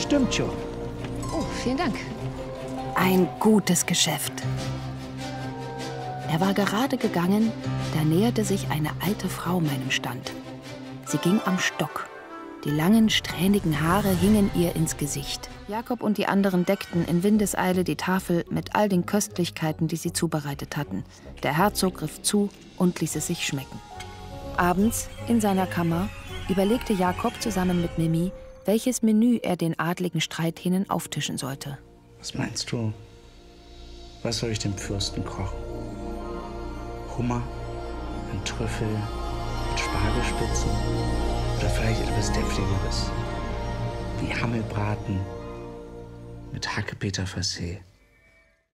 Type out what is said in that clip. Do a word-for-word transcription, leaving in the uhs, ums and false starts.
stimmt schon. Oh, vielen Dank. Ein gutes Geschäft. Er war gerade gegangen, da näherte sich eine alte Frau meinem Stand. Sie ging am Stock. Die langen, strähnigen Haare hingen ihr ins Gesicht. Jakob und die anderen deckten in Windeseile die Tafel mit all den Köstlichkeiten, die sie zubereitet hatten. Der Herzog griff zu und ließ es sich schmecken. Abends, in seiner Kammer, überlegte Jakob zusammen mit Mimi, welches Menü er den adligen Streithähnen auftischen sollte. Was meinst du? Was soll ich dem Fürsten kochen? Hummer? Ein Trüffel? Mit Spargelspitzen? Oder vielleicht etwas Deftigeres? Wie Hammelbraten mit Hackepeter Farce.